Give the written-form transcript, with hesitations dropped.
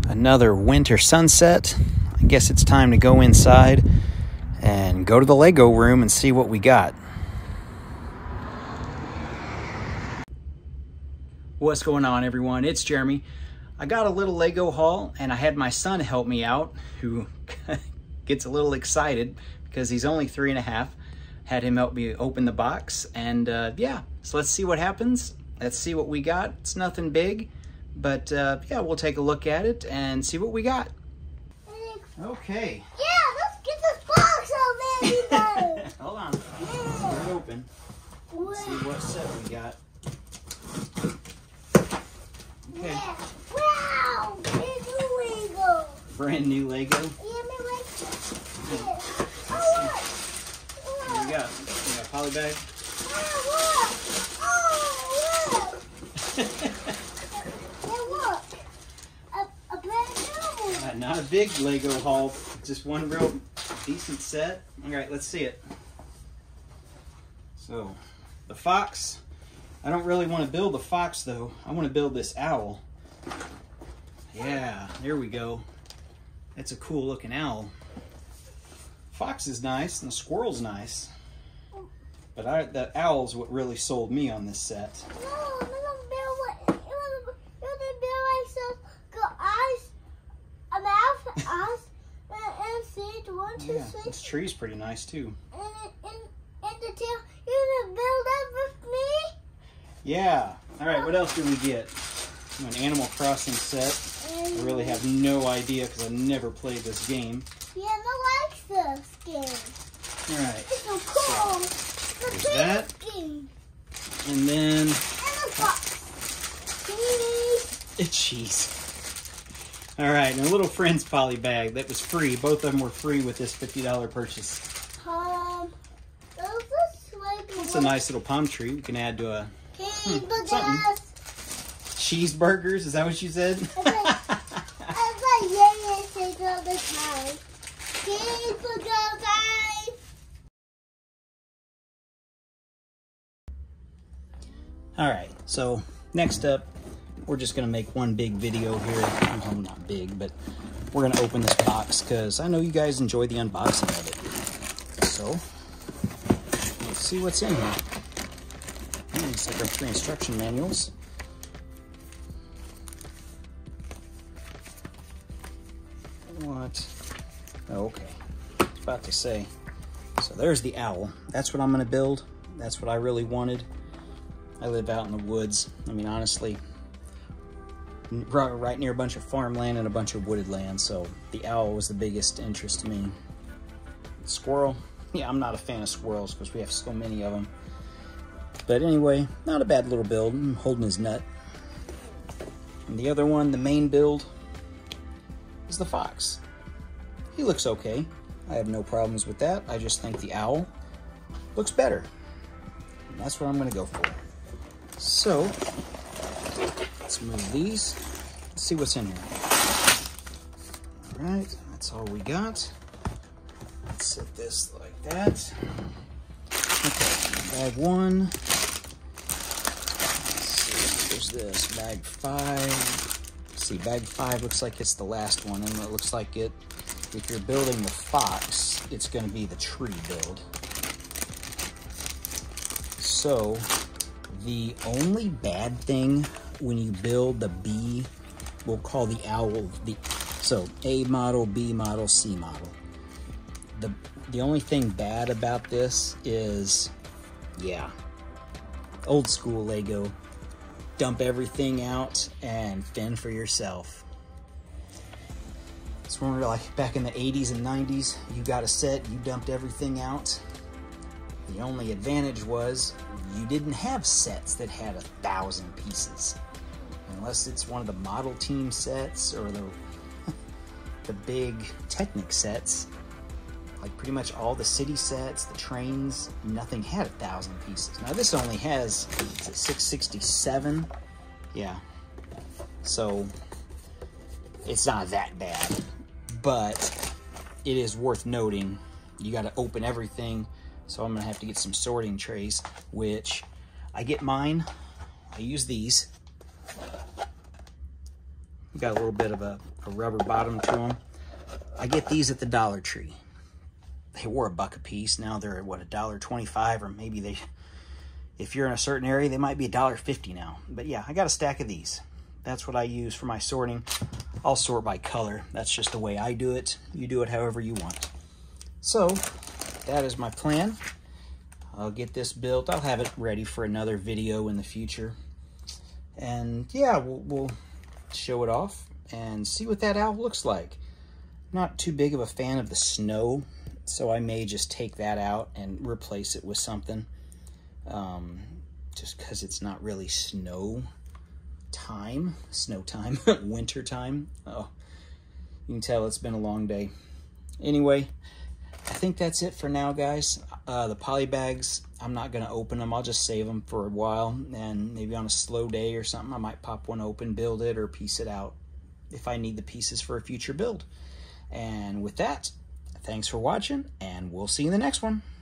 Another winter sunset. I guess it's time to go inside and go to the Lego room and see what we got. What's going on, everyone? It's Jeremy. I got a little Lego haul and I had my son help me out, who gets a little excited because he's only 3.5. Had him help me open the box, and yeah, so let's see what happens. Let's see what we got. It's nothing big, but yeah, we'll take a look at it and see what we got. Okay. Yeah, let's get this box open. Hold on. Get it open. Let's see what set we got. Okay. Wow, brand new Lego. Brand new Lego. Yeah, my Lego. Yeah. What do we got? We got a poly bag. Oh, look. A brand new. Not a big Lego haul, just one real decent set. All right, let's see it. So, the fox. I don't really want to build the fox though. I want to build this owl. Yeah, there we go. That's a cool looking owl. Fox is nice and the squirrel's nice. But that owl's what really sold me on this set. No, I'm gonna build eyes, a mouth, eyes, and feet. 1, 2, 6. This tree's pretty nice too. And the tail. You're gonna build that with me? Yeah. All right. What else did we get? An Animal Crossing set. I really have no idea because I never played this game. Yeah, I like this game. All right. It's so cool. There's that. Game. And then. And a box. Cheese. Cheese. All right. And a little Friends poly bag that was free. Both of them were free with this $50 purchase. It's a nice little palm tree we can add to a something. Cheeseburgers, is that what you said? I thought Yaya said all the time. Cheeseburger, guys. All right, so next up, we're just gonna make one big video here. Well, not big, but we're gonna open this box because I know you guys enjoy the unboxing of it. So, let's see what's in here. It's like our 3 instruction manuals. What? Oh, okay. I was about to say. So there's the owl. That's what I'm going to build. That's what I really wanted. I live out in the woods. I mean, honestly, right near a bunch of farmland and a bunch of wooded land. So the owl was the biggest interest to me. Squirrel. Yeah, I'm not a fan of squirrels because we have so many of them. But anyway, not a bad little build. I'm holding his nut. And the other one, the main build, is the fox. He looks okay. I have no problems with that. I just think the owl looks better. And that's what I'm going to go for. So, let's move these. Let's see what's in here. All right, that's all we got. Let's set this like that. Okay, bag 1. Let's see, there's this, bag 5. Let's see, bag 5 looks like it's the last one, and it looks like it, if you're building the fox, it's going to be the tree build. So, the only bad thing when you build the B, we'll call the owl, so A model, B model, C model. The only thing bad about this is, yeah, old school Lego. Dump everything out and fend for yourself. It's when we were like back in the 80s and 90s, you got a set, you dumped everything out. The only advantage was you didn't have sets that had 1,000 pieces. Unless it's one of the model team sets or the big Technic sets. Like pretty much all the city sets, the trains, nothing had 1,000 pieces. Now this only has, is it 667? Yeah. So it's not that bad, but it is worth noting. You got to open everything. So I'm gonna have to get some sorting trays, which I get mine. I use these. Got a little bit of a rubber bottom to them. I get these at the Dollar Tree. They were $1 a piece. Now they're at, what, $1.25, or maybe they, if you're in a certain area, they might be $1.50 now. But yeah, I got a stack of these. That's what I use for my sorting. I'll sort by color. That's just the way I do it. You do it however you want. So that is my plan. I'll get this built. I'll have it ready for another video in the future. And yeah, we'll show it off and see what that owl looks like. Not too big of a fan of the snow, so I may just take that out and replace it with something. Just because it's not really snow time, winter time. Oh, you can tell it's been a long day. Anyway, I think that's it for now, guys. The poly bags, I'm not going to open them. I'll just save them for a while, and maybe on a slow day or something, I might pop one open, build it, or piece it out if I need the pieces for a future build. And with that, thanks for watching, and we'll see you in the next one.